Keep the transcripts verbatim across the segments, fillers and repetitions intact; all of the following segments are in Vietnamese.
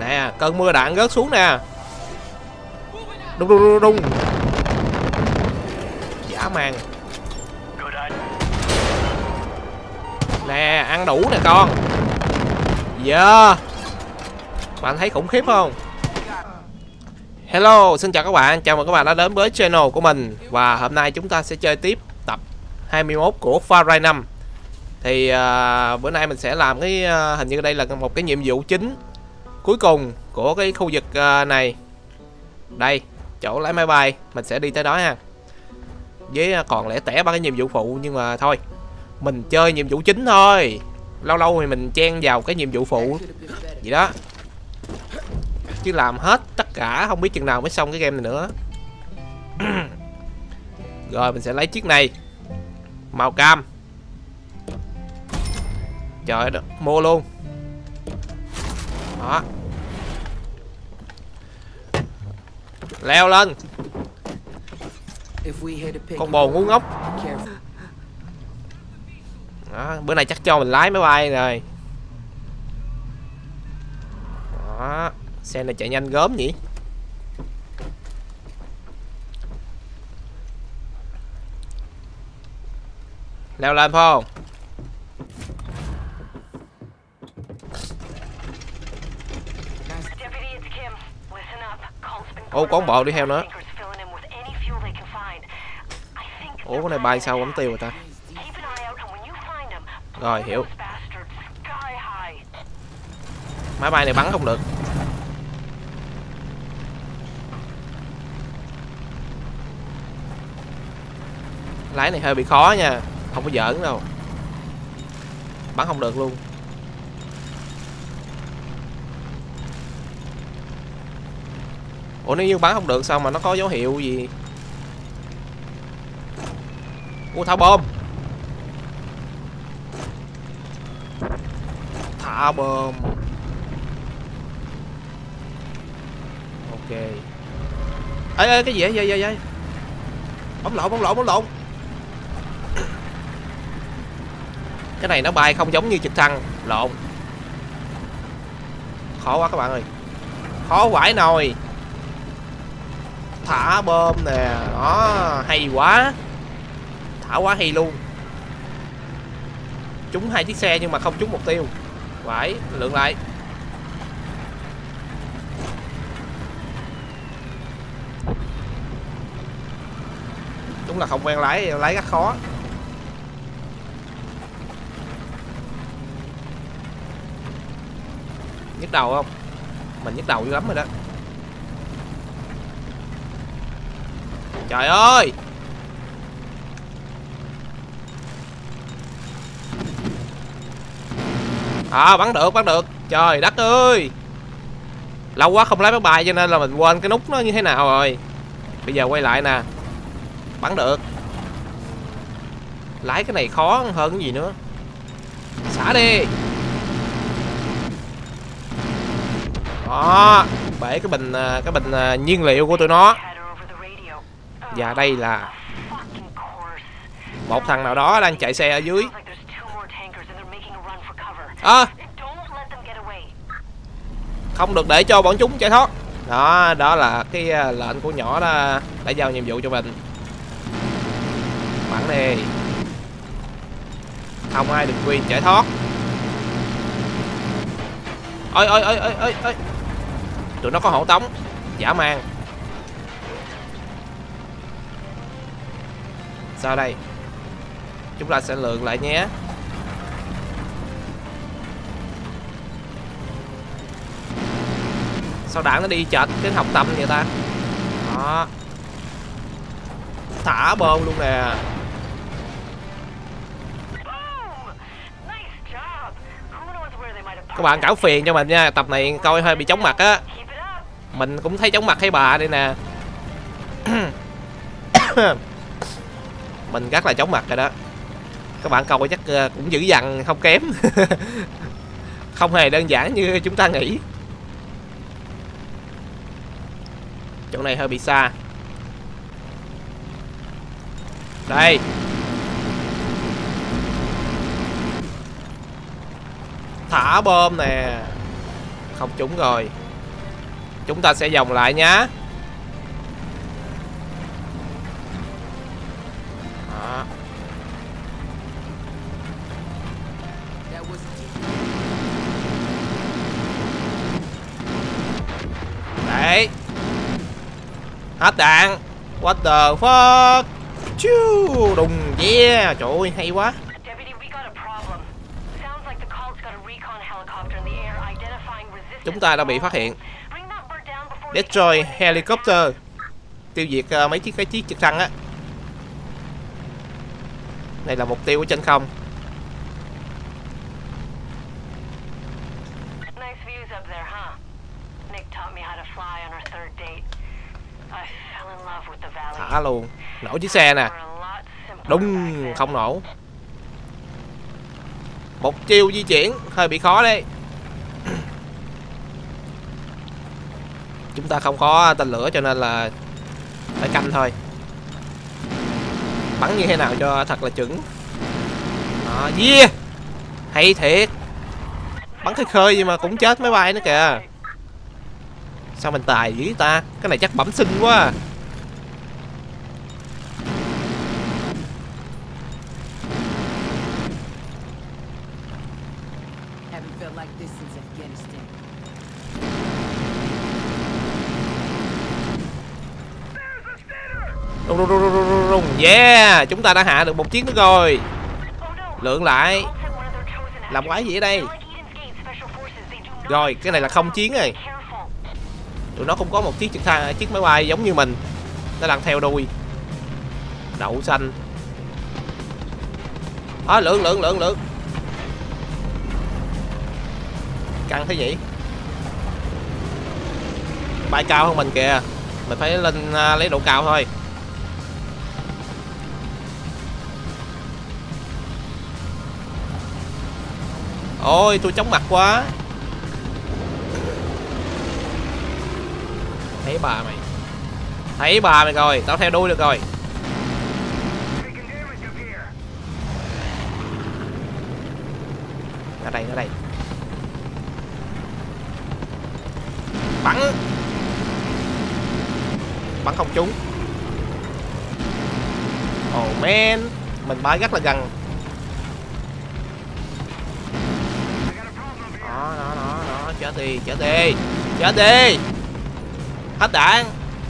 Nè, cơn mưa đạn rớt xuống nè. Đung đung đung đung. Dã man. Nè, ăn đủ nè con. Yeah. Bạn thấy khủng khiếp không? Hello, xin chào các bạn. Chào mừng các bạn đã đến với channel của mình. Và hôm nay chúng ta sẽ chơi tiếp tập hai mươi mốt của Far Cry năm. Thì uh, bữa nay mình sẽ làm cái uh, hình như đây là một cái nhiệm vụ chính cuối cùng của cái khu vực uh, này. Đây, chỗ lái máy bay. Mình sẽ đi tới đó ha. Với uh, còn lẻ tẻ ba cái nhiệm vụ phụ. Nhưng mà thôi, mình chơi nhiệm vụ chính thôi. Lâu lâu thì mình chen vào cái nhiệm vụ phụ vậy đó. Chứ làm hết tất cả không biết chừng nào mới xong cái game này nữa. Rồi mình sẽ lấy chiếc này màu cam. Trời đất, mua luôn. Đó. Leo lên. Con bồ ngu ngốc. Đó, bữa nay chắc cho mình lái máy bay rồi. Đó, xe này chạy nhanh gớm nhỉ. Leo lên phải không? Ô, có con bò đi theo nữa. Ủa, cái này bay sao bấm tiêu rồi ta? Rồi, hiểu. Máy bay này bắn không được. Lái này hơi bị khó nha. Không có giỡn đâu. Bắn không được luôn. Ủa, nếu như bắn không được sao mà nó có dấu hiệu gì? Ủa, thả bom. Thả bom. Ok. Ê, ê, cái gì vậy? Vậy, vậy, vậy. Bóng lộn, bóng lộn, bóng lộn. Cái này nó bay không giống như trực thăng. Lộn. Khó quá các bạn ơi. Khó vãi nồi. Thả bom nè. Đó, hay quá. Thả quá hay luôn. Trúng hai chiếc xe nhưng mà không trúng mục tiêu. Vãi, lượng lại. Đúng là không quen lái, lái rất khó. Nhức đầu không? Mình nhức đầu dữ lắm rồi đó. Trời ơi. À, bắn được, bắn được. Trời đất ơi. Lâu quá không lái máy bay cho nên là mình quên cái nút nó như thế nào rồi. Bây giờ quay lại nè. Bắn được. Lái cái này khó hơn cái gì nữa. Xả đi. Đó, bể cái bình cái bình nhiên liệu của tụi nó. Và đây là một thằng nào đó đang chạy xe ở dưới. À, không được để cho bọn chúng chạy thoát. Đó, đó là cái lệnh của nhỏ đó, đã giao nhiệm vụ cho mình. Bắn đi. Không ai được quyền chạy thoát. Ôi ôi ôi ôi ôi ôi. Tụi nó có hộ tống. Dã man. Sao đây? Chúng ta sẽ lượn lại nhé. Sao đạn nó đi chệch cái học tâm vậy ta? Đó. Thả bom luôn nè. Các bạn cảo phiền cho mình nha. Tập này coi hơi bị chóng mặt á. Mình cũng thấy chóng mặt thấy bà đây nè. Mình rất là chóng mặt rồi đó. Các bạn coi chắc cũng dữ dằn không kém. Không hề đơn giản như chúng ta nghĩ. Chỗ này hơi bị xa. Đây. Thả bom nè. Không trúng rồi. Chúng ta sẽ vòng lại nhá. Đó. Đấy. Hết đạn. What the fuck. Chú đùng, yeah. Trời ơi hay quá. Chúng ta đã bị phát hiện. Destroy helicopter. Tiêu diệt uh, mấy chiếc cái chiếc trực thăng á. Này là mục tiêu ở trên không. Thả luôn. Nổ chiếc xe nè. Đúng, không nổ. Một chiêu di chuyển hơi bị khó đấy. Chúng ta không có tên lửa cho nên là phải canh thôi. Bắn như thế nào cho thật là chuẩn. Đó, yeah. Hay thiệt. Bắn khơi khơi gì mà cũng chết máy bay nữa kìa. Sao mình tài dữ ta. Cái này chắc bẩm sinh quá. Rung rung rung rung rung. Yeah, chúng ta đã hạ được một chiếc nữa rồi. Lượng lại. Làm quái gì ở đây? Rồi, cái này là không chiến rồi. Tụi nó không có một chiếc trực thăng, chiếc máy bay giống như mình. Nó đang theo đuôi. Đậu xanh. À, lượng lượng lượng lượng. Căng thế nhỉ? Bay cao hơn mình kìa. Mình phải lên uh, lấy độ cao thôi. Ôi tôi chóng mặt quá. Thấy bà mày. Thấy bà mày rồi. Tao theo đuôi được rồi. Ở đây, ở đây. Bắn. Bắn không trúng. Oh man. Mình bay rất là gần. Đó, đó, đó, đó. Chết đi, chết đi. Chết đi. Hết đạn.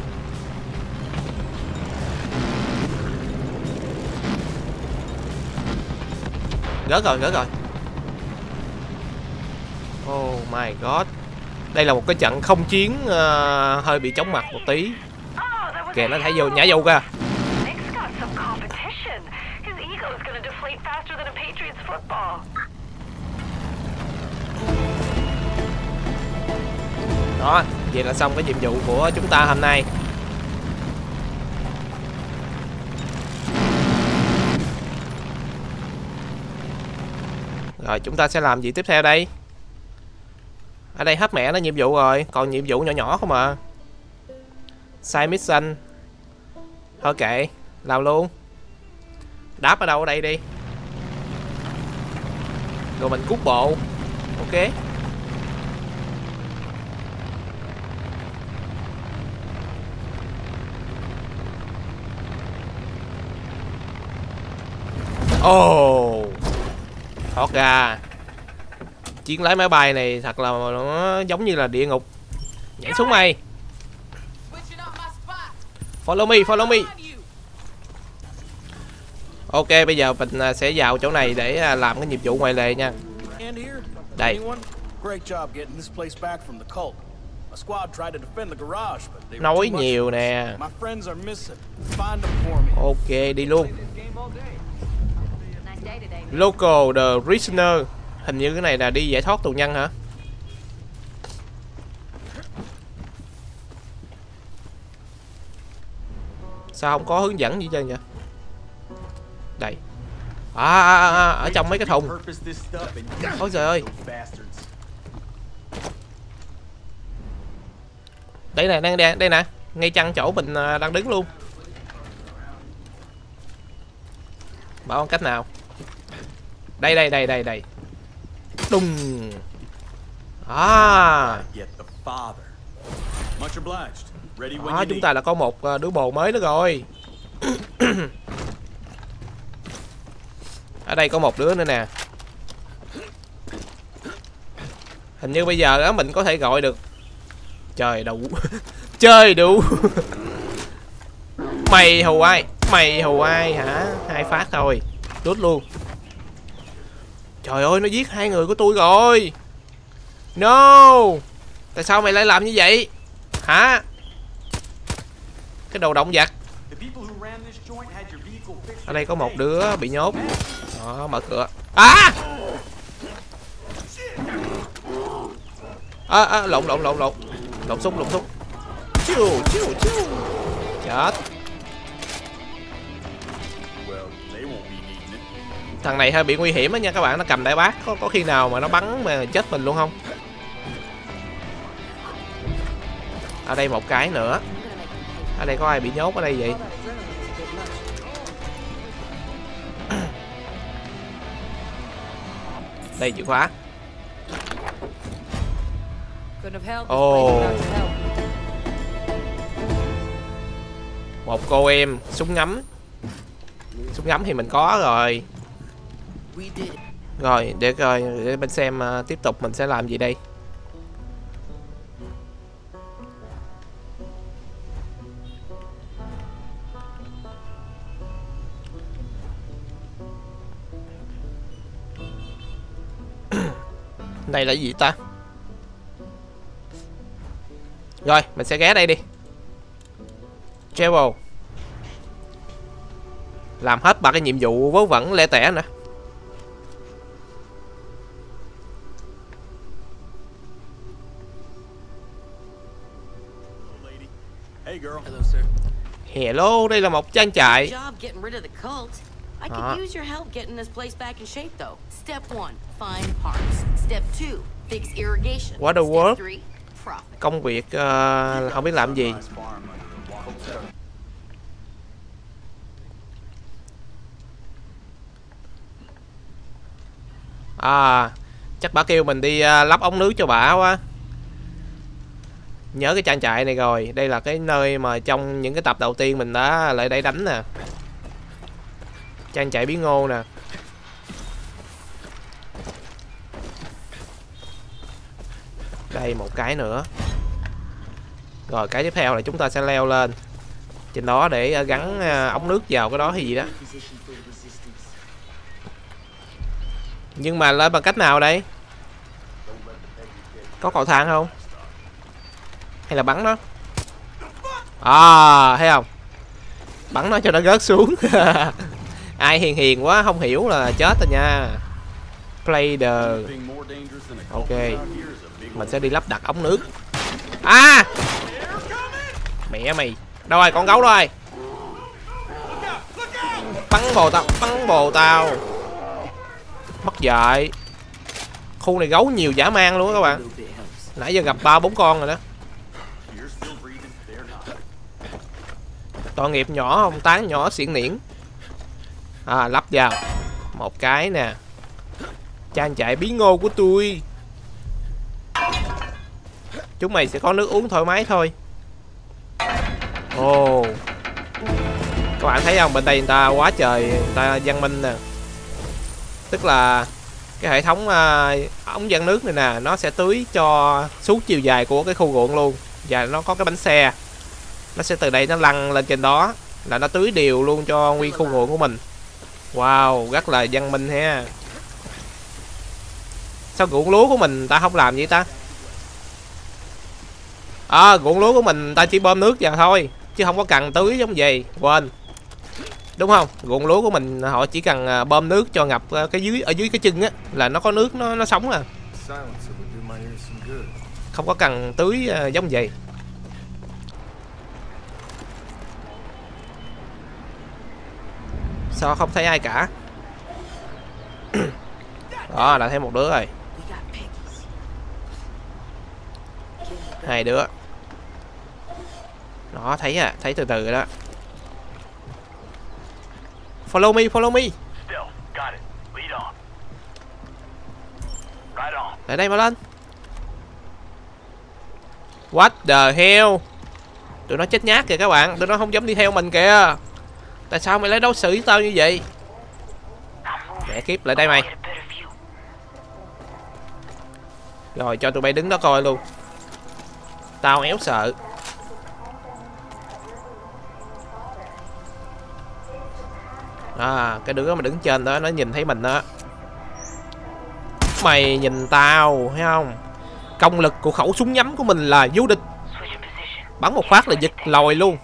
Gớt rồi, gớt rồi. Oh my god. Đây là một cái trận không chiến uh, hơi bị chóng mặt một tí. Kìa nó thả vô, nhả vô kìa. Đó, vậy là xong cái nhiệm vụ của chúng ta hôm nay. Rồi chúng ta sẽ làm gì tiếp theo đây? Ở đây hết mẹ nó nhiệm vụ rồi. Còn nhiệm vụ nhỏ nhỏ không à. Side mission. Thôi kệ, làm luôn. Đáp ở đâu ở đây đi. Rồi mình cút bộ. Ok. Ồ oh. Thoát ra. Chiến lái máy bay này thật là nó giống như là địa ngục. Nhảy xuống mày. Follow me, follow me. Ok, bây giờ mình sẽ vào chỗ này để làm cái nhiệm vụ ngoài lề nha. Đây. Nói nhiều nè. Ok, đi luôn. Local the prisoner. Hình như cái này là đi giải thoát tù nhân hả? Sao không có hướng dẫn gì trơn vậy? Đây. À, à, à, à ở trong mấy cái thùng. Ôi trời ơi. Đây nè, đây nè, đây nè. Ngay chăn chỗ mình đang đứng luôn. Bảo cách nào? Đây đây đây đây đây. Đùng. À. Đó, chúng ta đã có một đứa bồ mới nữa rồi. Ở đây có một đứa nữa nè. Hình như bây giờ đó mình có thể gọi được. Trời đủ. Chơi đủ. Mày hù ai? Mày hù ai hả? Hai phát thôi. Đút luôn. Trời ơi, nó giết hai người của tôi rồi. No. Tại sao mày lại làm như vậy? Hả? Cái đồ động vật. Ở đây có một đứa bị nhốt. Đó, mở cửa. À! À, à lộn lộn lộn lộn. Lộn súng lộn súng. Chiu chiu chiu. Chết. Thằng này hơi bị nguy hiểm á nha các bạn, nó cầm đại bác, có có khi nào mà nó bắn mà chết mình luôn không? Ở đây một cái nữa. Ở đây có ai bị nhốt ở đây vậy? Đây chìa khóa. Ồ. Oh. Một cô em súng ngắm. Súng ngắm thì mình có rồi. Rồi để coi để bên xem uh, tiếp tục mình sẽ làm gì đây. Đây là gì ta? Rồi mình sẽ ghé đây đi. Travel. Làm hết ba cái nhiệm vụ vớ vẩn lẻ tẻ nữa. Hello, đây là một trang trại. Đó. Waterworks. Công việc uh, không biết làm gì. À, chắc bà kêu mình đi uh, lắp ống nước cho bà quá. Nhớ cái trang trại này rồi. Đây là cái nơi mà trong những cái tập đầu tiên mình đã lại đây đánh nè. Trang trại bí ngô nè. Đây một cái nữa. Rồi cái tiếp theo là chúng ta sẽ leo lên trên đó để gắn ống nước vào cái đó hay gì đó. Nhưng mà lên bằng cách nào đây? Có cầu thang không? Hay là bắn nó? À, thấy không? Bắn nó cho nó rớt xuống. Ai hiền hiền quá không hiểu là chết rồi nha. Play the. Ok. Mình sẽ đi lắp đặt ống nước. À! Mẹ mày. Đâu rồi, con gấu đâu rồi? Bắn bồ tao, bắn bồ tao. Mất dạy. Khu này gấu nhiều dã man luôn á các bạn. Nãy giờ gặp ba bốn con rồi đó. Tội nghiệp nhỏ không, tán nhỏ xiển niễn. À, lắp vào. Một cái nè. Trang trại bí ngô của tôi. Chúng mày sẽ có nước uống thoải mái thôi. Ồ. Oh. Các bạn thấy không, bên đây người ta quá trời, người ta văn minh nè. Tức là cái hệ thống uh, ống dẫn nước này nè, nó sẽ tưới cho suốt chiều dài của cái khu ruộng luôn. Và nó có cái bánh xe. Nó sẽ từ đây nó lăn lên trên đó, là nó tưới đều luôn cho nguyên khu ruộng của mình. Wow, rất là văn minh ha. Sao ruộng lúa của mình ta không làm vậy ta? À, ruộng lúa của mình ta chỉ bơm nước vào thôi, chứ không có cần tưới giống vậy. Quên. Đúng không? Ruộng lúa của mình họ chỉ cần bơm nước cho ngập cái dưới ở dưới cái chân á, là nó có nước nó nó sống à. Không có cần tưới giống vậy. Sao không thấy ai cả? Đó, đã thấy một đứa rồi. Hai đứa. Đó, thấy à, thấy từ từ rồi đó. Follow me, follow me. Lại đây mà lên. What the hell? Tụi nó chết nhát kìa các bạn. Tụi nó không dám đi theo mình kìa. Tại sao mày lấy đối xử với tao như vậy? Mẹ kiếp, lại đây mày. Rồi cho tụi bay đứng đó coi luôn. Tao éo sợ. À, cái đứa mà đứng trên đó nó nhìn thấy mình đó. Mày nhìn tao thấy không? Công lực của khẩu súng nhắm của mình là vô địch. Bắn một phát là giật lòi luôn.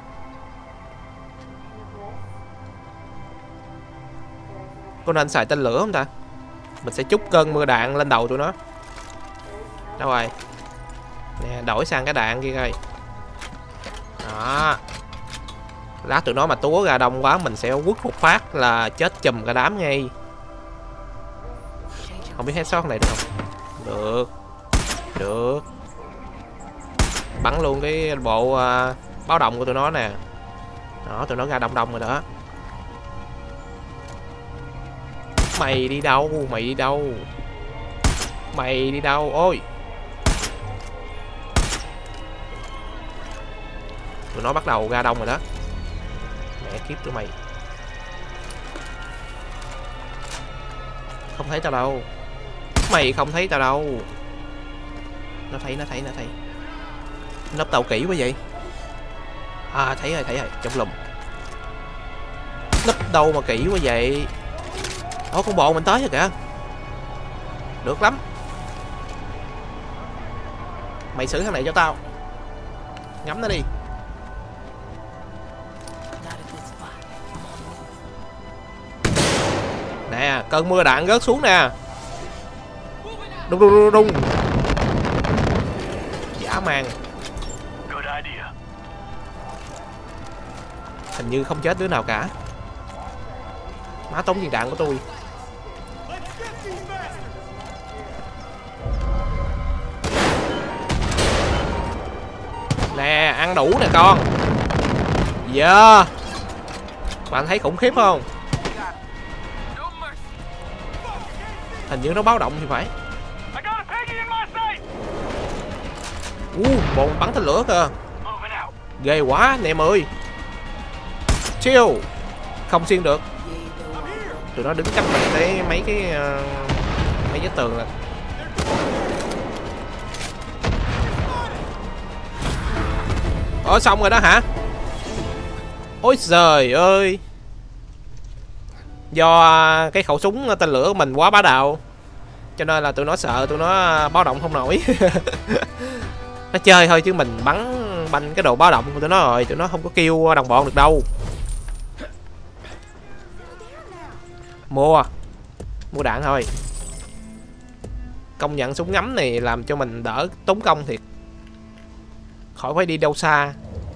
Có nên xài tên lửa không ta? Mình sẽ trút cơn mưa đạn lên đầu tụi nó. Đâu rồi? Nè, đổi sang cái đạn kia coi. Đó. Lát tụi nó mà túa ra đông quá mình sẽ quất một phát là chết chùm cả đám ngay. Không biết headshot này được không? Được. Được. Bắn luôn cái bộ uh, báo động của tụi nó nè. Đó, tụi nó ra đông đông rồi đó. Mày đi đâu? Mày đi đâu? Mày đi đâu? Ôi. Tụi nó bắt đầu ra đông rồi đó. Mẹ kiếp tụi mày. Không thấy tao đâu. Mày không thấy tao đâu. Nó thấy, nó thấy, nó thấy. Nấp tàu kỹ quá vậy. À, thấy rồi, thấy rồi, trong lùm. Nấp đâu mà kỹ quá vậy. Ồ, con bộ mình tới rồi kìa. Được lắm. Mày xử thằng này cho tao. Ngắm nó đi. Nè, cơn mưa đạn rớt xuống nè. Đung đung đung đung. Dã man. Hình như không chết đứa nào cả. Má tống viên đạn của tôi. Nè, ăn đủ nè con. Dạ. Bạn thấy khủng khiếp không? Hình như nó báo động thì phải. Uh, bọn bắn tên lửa kìa. Ghê quá anh em ơi. Chill. Không xuyên được. Tụi nó đứng cách mình tới mấy cái uh, mấy cái tường rồi. Ủa xong rồi đó hả? Ôi trời ơi. Do cái khẩu súng tên lửa của mình quá bá đạo cho nên là tụi nó sợ, tụi nó báo động không nổi. Nó chơi thôi chứ mình bắn banh cái đồ báo động của tụi nó rồi, tụi nó không có kêu đồng bọn được đâu. Mua Mua đạn thôi. Công nhận súng ngắm này làm cho mình đỡ tốn công thiệt. Khỏi phải đi đâu xa.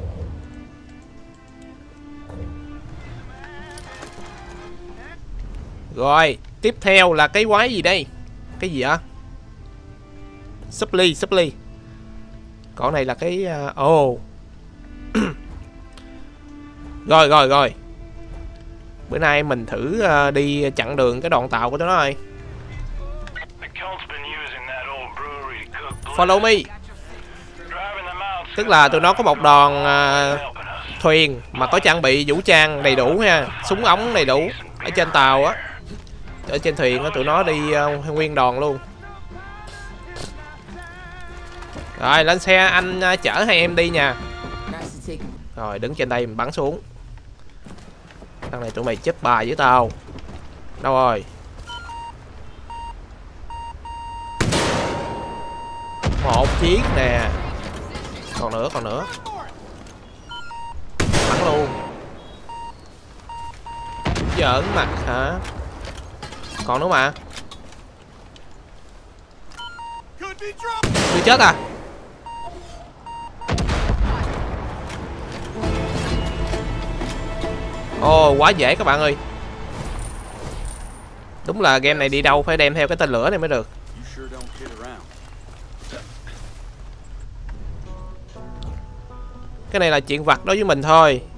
Rồi, tiếp theo là cái quái gì đây? Cái gì ạ? Supply, supply. Con này là cái... Ồ uh... oh. Rồi, rồi, rồi. Bữa nay mình thử uh, đi chặn đường cái đoàn tàu của tụi nó rồi. Follow me. Tức là tụi nó có một đoàn uh, thuyền mà có trang bị vũ trang đầy đủ ha. Súng ống đầy đủ. Ở trên tàu á. Ở trên thuyền á, tụi nó đi uh, nguyên đoàn luôn. Rồi lên xe anh uh, chở hai em đi nha. Rồi đứng trên đây mình bắn xuống. Thằng này tụi mày chết bài với tao. Đâu rồi? Một chiếc nè. Còn nữa, còn nữa. Bắn luôn. Giỡn mặt hả? Còn nữa mà. Chưa chết à? Ồ, oh, quá dễ các bạn ơi. Đúng là game này đi đâu phải đem theo cái tên lửa này mới được. Cái này là chuyện vặt đối với mình thôi.